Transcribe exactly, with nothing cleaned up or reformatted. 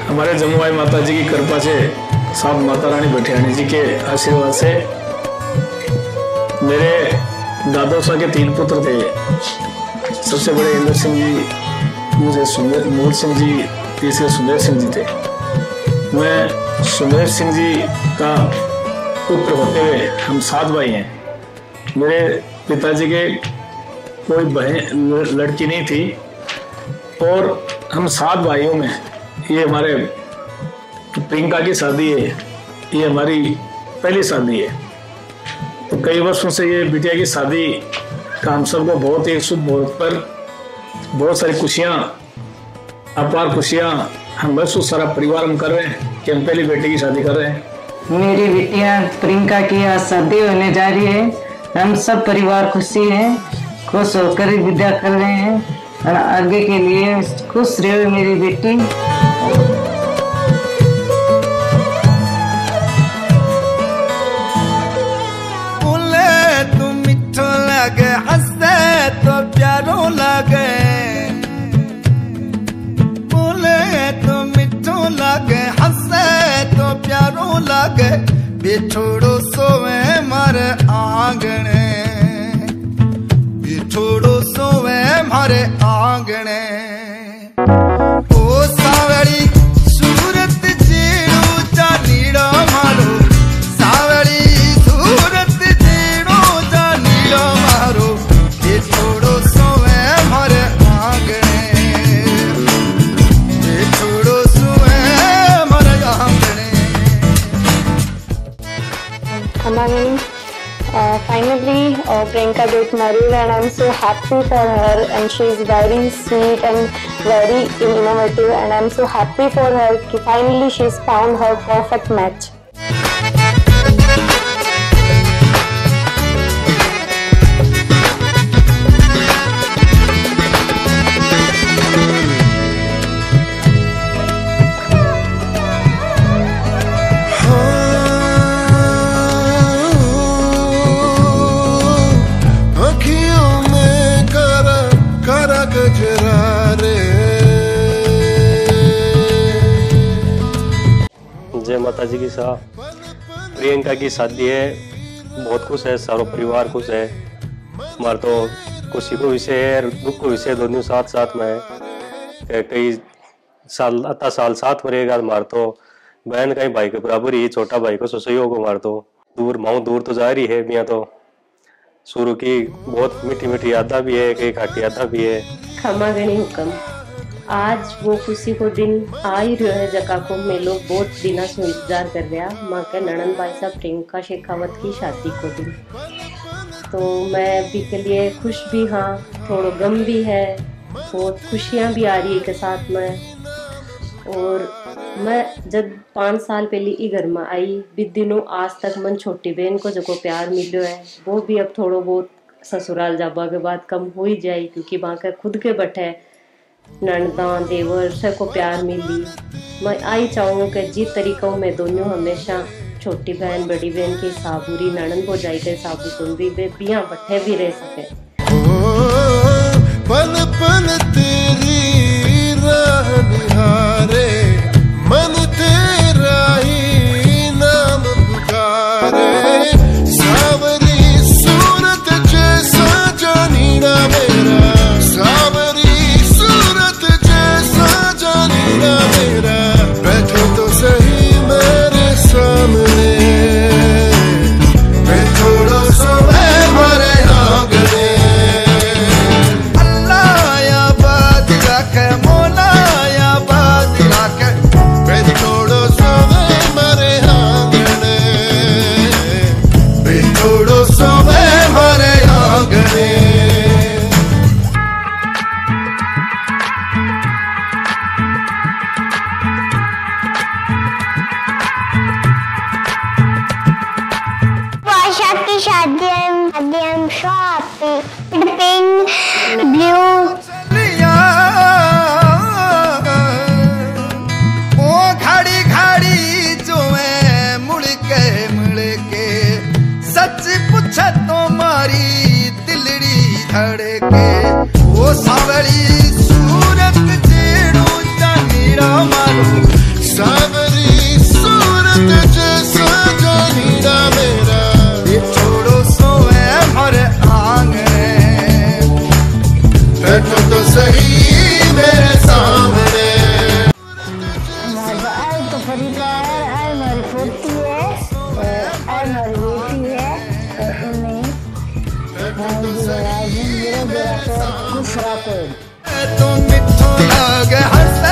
हमारे जमुआई माता जी की कृपा से, साहब माता रानी भटियाणी जी के आशीर्वाद से मेरे दादो साहब के तीन पुत्र थे। सबसे बड़े इंद्र सिंह जी, मुझे सुंदर मोहन सिंह जी, तीसरे सुंदर सिंह जी थे। मैं सुंदर सिंह जी का पुत्र होते हुए हम सात भाई हैं। मेरे पिताजी के कोई बहन लड़की नहीं थी और हम सात भाइयों में ये हमारे प्रियंका की शादी है, ये हमारी पहली शादी है। तो कई वर्षों से ये बिटिया की शादी का हम सबको बहुत ही शुभ मुहूर्त पर बहुत सारी खुशियाँ, अपार खुशियाँ हम महसूस सारा परिवार हम कर रहे हैं कि हम पहली बेटी की शादी कर रहे हैं। मेरी बिटिया प्रियंका की आज शादी होने जा रही है। हम सब परिवार खुशी हैं, खुश होकर विदा कर रहे हैं और आगे के लिए खुश रहे मेरी बेटी। बोले तू मिठो लगे, हंसे तो प्यारो लगे। बोले तू मिठो लगे, हंसे तो प्यारो लगे। बिछोड़ो सोवे मारे आंगणे, बिछोड़ो सोवे मारे आंगणे। ओ सावड़ी सूरत जेड़ो जानीड़ो मारो, सावड़ी सूरत जेड़ो जानीड़ो मारो। बिछोड़ो सोवे मारे आंगणे, बिछोड़ो सोवे मारे आंगणे। Among, uh, finally, uh, Priyanka got married and I'm so happy for her, and she is very sweet and very innovative, and I'm so happy for her that finally she's found her perfect match. जय माता जी की साहब, प्रियंका की शादी है, बहुत खुश है, सारो परिवार खुश है। हमारे तो खुशी को विषय है, दुख को विषय, दोनों साथ साथ में है। कई साल अता साल साथ में रहेगा। हमारे तो बहन कहीं भाई के बराबर ही, छोटा भाई को सहयोग हमारे तो दूर माऊ दूर तो जा रही है। मियाँ तो शुरू की बहुत मीठी मीठी यादा भी है, कई खाटी यादा भी है। खमा गणी हुक्म, आज वो खुशी को दिन आ ही रहा है जका को मैं लोग बहुत दिनों से इंतजार कर रहा। माँ के ननंद भाई साहब प्रियंका शेखावत की शादी को दिन, तो मैं भी के लिए खुश भी हाँ, थोड़ा गम भी है, बहुत खुशियाँ भी आ रही है के साथ में। और मैं जब पाँच साल पहले ई घर में आई, भी दिनों आज तक मन छोटी बहन को जो को प्यार मिलो है, वो भी अब थोड़ा बहुत ससुराल जाबा के बाद कम हो ही जाए, क्योंकि वहाँ के खुद के बटे ननदा देवर सब को प्यार मिली। मैं आई चाहूँ कि जिस तरीकों में दोनों हमेशा छोटी बहन बड़ी बहन की साबुरी ननन को जाई के साबु सुनरी वे बिया बट्ठे भी रह सके। पल पल तेरी राह निहारे, मन तेरा ही नाम पुकारे। सावरी सूरत जैसा जानीना मेरा, सावरी मेरा। बैठो तो सही मेरे सामने, बैठो सो हमारे आंगने। अल्लाह या बात रखे, मौला या बात रखे। बैठो सो हमारे आंगने, बैठो सो हमारे आंगने। सावड़ी सूरत जेड़ो जानीड़ा मारो, दूसरा कोई तुम मिठो लागे हंस